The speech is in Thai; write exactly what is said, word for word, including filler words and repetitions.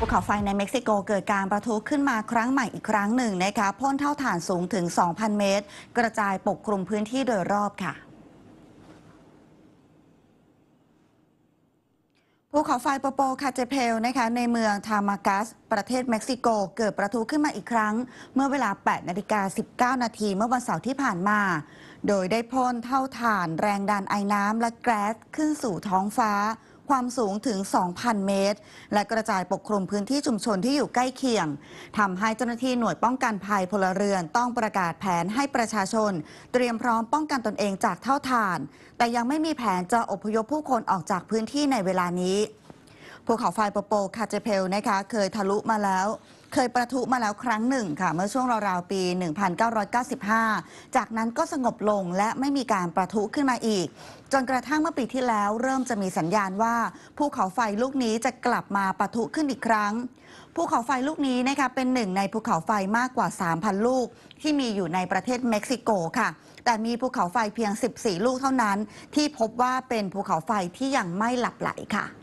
ภูเขาไฟในเม็กซิโกเกิดการประทุขึ้นมาครั้งใหม่อีกครั้งหนึ่งนะคะพ่นเท่าฐานสูงถึง สองพัน เมตร กระจายปกคลุมพื้นที่โดยรอบค่ะภูเขาไฟโปโปคาเจเพลนะคะในเมืองทามากัสประเทศเม็กซิโกเกิดประทุขึ้นมาอีกครั้งเมื่อเวลา แปดนาฬิกาสิบเก้านาทีเมื่อวันเสาร์ที่ผ่านมา โดยได้พ่นเท่าฐานแรงดันไอน้ำและแก๊สขึ้นสู่ท้องฟ้าความสูงถึง สองพัน เมตร และกระจายปกคลุมพื้นที่ชุมชนที่อยู่ใกล้เคียงทำให้เจ้าหน้าที่หน่วยป้องกันภัยพลเรือนต้องประกาศแผนให้ประชาชนเตรียมพร้อมป้องกันตนเองจากเท่าฐานแต่ยังไม่มีแผนจะอพยพผู้คนออกจากพื้นที่ในเวลานี้ภูเขาไฟโปโปคาเจเพลนะคะเคยทะลุมาแล้วเคยประทุมาแล้วครั้งหนึ่งค่ะเมื่อช่วงราวๆปี หนึ่งพันเก้าร้อยเก้าสิบห้า จากนั้นก็สงบลงและไม่มีการประทุขึ้นมาอีกจนกระทั่งเมื่อปีที่แล้วเริ่มจะมีสัญญาณว่าภูเขาไฟลูกนี้จะกลับมาประทุขึ้นอีกครั้งภูเขาไฟลูกนี้นะคะเป็นหนึ่งในภูเขาไฟมากกว่า สามพัน ลูกที่มีอยู่ในประเทศเม็กซิโกค่ะแต่มีภูเขาไฟเพียง สิบสี่ ลูกเท่านั้นที่พบว่าเป็นภูเขาไฟที่ยังไม่หลับไหลค่ะ